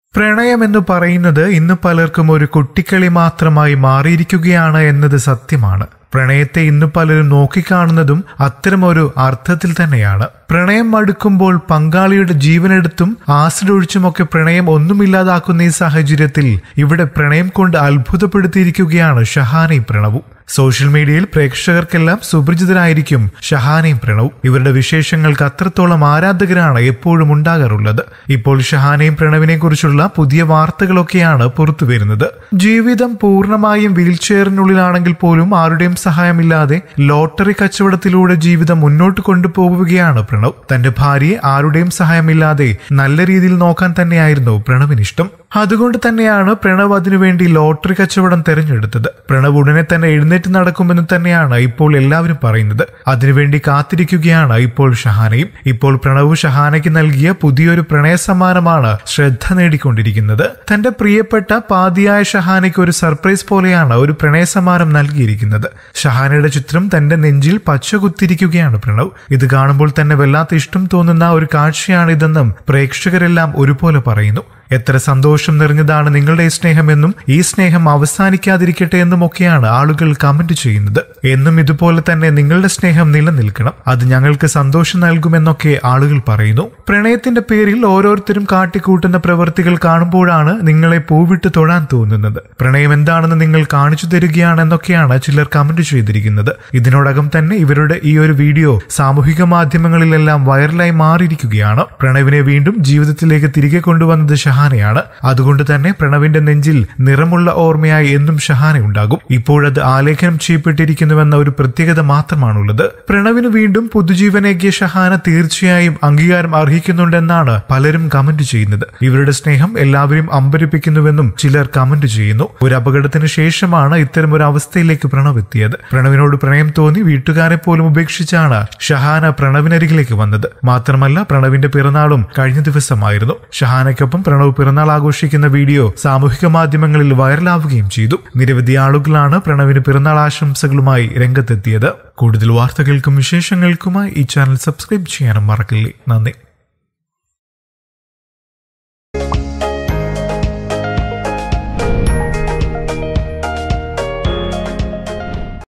പ്രണയമെന്ന് പറയുന്നത് ഇന്ന് പലർക്കും ഒരു കുട്ടിക്കളി മാത്രമായി മാറിയിരിക്കുകയാണ് എന്നത് സത്യമാണ്. പ്രണയത്തെ ഇന്ന് പലരും നോക്കിക്കാണുന്നതും അത്തരമൊരു അർത്ഥത്തിൽ തന്നെയാണ്. പ്രണയം മടുക്കുമ്പോൾ പങ്കാളിയുടെ ജീവനെടുത്തും ആസിഡ് ഒഴിച്ചുമൊക്കെ പ്രണയം ഒന്നുമില്ലാതാക്കുന്ന ഈ സാഹചര്യത്തിൽ ഇവിടെ പ്രണയം കൊണ്ട് അത്ഭുതപ്പെടുത്തിയിരിക്കുകയാണ് ഷഹാനയും പ്രണവും. സോഷ്യൽ മീഡിയയിൽ പ്രേക്ഷകർക്കെല്ലാം സുപരിചിതരായിരിക്കും ഷഹാനയും പ്രണവും. ഇവരുടെ വിശേഷങ്ങൾക്ക് അത്രത്തോളം ആരാധകരാണ് എപ്പോഴും ഉണ്ടാകാറുള്ളത്. ഇപ്പോൾ ഷഹാനയും പ്രണവിനെ കുറിച്ചുള്ള പുതിയ വാർത്തകളൊക്കെയാണ് പുറത്തു വരുന്നത്. ജീവിതം പൂർണ്ണമായും വീൽചെയറിനുള്ളിലാണെങ്കിൽ പോലും ആരുടെയും സഹായമില്ലാതെ ലോട്ടറി കച്ചവടത്തിലൂടെ ജീവിതം മുന്നോട്ട് കൊണ്ടുപോവുകയാണ് പ്രണവ്. തന്റെ ഭാര്യയെ ആരുടെയും സഹായമില്ലാതെ നല്ല രീതിയിൽ നോക്കാൻ തന്നെയായിരുന്നു പ്രണവിനിഷ്ടം. അതുകൊണ്ട് തന്നെയാണ് പ്രണവ് അതിനുവേണ്ടി ലോട്ടറി കച്ചവടം തെരഞ്ഞെടുത്തത്. പ്രണവ് ഉടനെ തന്നെ എഴുന്നേറ്റ് നടക്കുമെന്ന് തന്നെയാണ് ഇപ്പോൾ എല്ലാവരും പറയുന്നത്. അതിനുവേണ്ടി കാത്തിരിക്കുകയാണ് ഇപ്പോൾ ഷഹാനയും. ഇപ്പോൾ പ്രണവ് ഷഹാനയ്ക്ക് നൽകിയ പുതിയൊരു പ്രണയ സമ്മാനമാണ് ശ്രദ്ധ നേടിക്കൊണ്ടിരിക്കുന്നത്. തന്റെ പ്രിയപ്പെട്ട പാതിയായ ഷഹാനയ്ക്ക് ഒരു സർപ്രൈസ് പോലെയാണ് ഒരു പ്രണയ സമ്മാനം നൽകിയിരിക്കുന്നത്. ഷഹാനയുടെ ചിത്രം തന്റെ നെഞ്ചിൽ പച്ചകുത്തിരിക്കുകയാണ് പ്രണവ്. ഇത് കാണുമ്പോൾ തന്നെ വല്ലാത്ത ഇഷ്ടം തോന്നുന്ന ഒരു കാഴ്ചയാണിതെന്നും പ്രേക്ഷകരെല്ലാം ഒരുപോലെ പറയുന്നു. എത്ര സന്തോഷം നിറഞ്ഞതാണ് നിങ്ങളുടെ സ്നേഹമെന്നും ഈ സ്നേഹം അവസാനിക്കാതിരിക്കട്ടെ എന്നുമൊക്കെയാണ് ആളുകൾ കമന്റ് ചെയ്യുന്നത്. എന്നും ഇതുപോലെ തന്നെ നിങ്ങളുടെ സ്നേഹം നിലനിൽക്കണം, അത് ഞങ്ങൾക്ക് സന്തോഷം നൽകുമെന്നൊക്കെ ആളുകൾ പറയുന്നു. പ്രണയത്തിന്റെ പേരിൽ ഓരോരുത്തരും കാട്ടിക്കൂട്ടുന്ന പ്രവൃത്തികൾ കാണുമ്പോഴാണ് നിങ്ങളെ പൂവിട്ട് തൊഴാൻ തോന്നുന്നത്. പ്രണയം എന്താണെന്ന് നിങ്ങൾ കാണിച്ചു തരികയാണെന്നൊക്കെയാണ് ചിലർ കമന്റ് ചെയ്തിരിക്കുന്നത്. ഇതിനോടകം തന്നെ ഇവരുടെ ഈ ഒരു വീഡിയോ സാമൂഹിക മാധ്യമങ്ങളിലെല്ലാം വൈറലായി മാറിയിരിക്കുകയാണ്. പ്രണവിനെ വീണ്ടും ജീവിതത്തിലേക്ക് തിരികെ കൊണ്ടുവന്നത് ഷഹാനയാണ്. അതുകൊണ്ട് തന്നെ പ്രണവിന്റെ നെഞ്ചിൽ നിറമുള്ള ഓർമ്മയായി എന്നും ഷഹാന ഉണ്ടാകും. ഇപ്പോഴത് ആലേഖനം ചെയ്യപ്പെട്ടിരിക്കുന്നുവെന്ന ഒരു പ്രത്യേകത മാത്രമാണുള്ളത്. പ്രണവിന് വീണ്ടും പുതുജീവനേകിയ ഷഹാന തീർച്ചയായും അംഗീകാരം അർഹിക്കുന്നുണ്ടെന്നാണ് പലരും കമന്റ് ചെയ്യുന്നത്. ഇവരുടെ സ്നേഹം എല്ലാവരും അമ്പരിപ്പിക്കുന്നുവെന്നും ചിലർ കമന്റ് ചെയ്യുന്നു. ഒരു അപകടത്തിന് ശേഷമാണ് ഇത്തരം ഒരു അവസ്ഥയിലേക്ക് പ്രണവ് എത്തിയത്. പ്രണവിനോട് പ്രണയം തോന്നി വീട്ടുകാരെ പോലും ഉപേക്ഷിച്ചാണ് ഷഹാന പ്രണവിനരികിലേക്ക് വന്നത്. മാത്രമല്ല പ്രണവിന്റെ പിറന്നാളും കഴിഞ്ഞ ദിവസമായിരുന്നു. ഷഹാനയ്ക്കൊപ്പം പ്രണവ് പിറന്നാൾ ആഘോഷിക്കുന്ന വീഡിയോ സാമൂഹിക മാധ്യമങ്ങളിൽ വൈറലാവുകയും ചെയ്തു. നിരവധി ആളുകളാണ് പ്രണവിന് പിറന്നാൾ ആശംസകളുമായി രംഗത്തെത്തിയത്. കൂടുതൽ വാർത്തകൾക്കും വിശേഷങ്ങൾക്കുമായി ഈ ചാനൽ സബ്സ്ക്രൈബ് ചെയ്യാനും മറക്കില്ലേ. നന്ദി.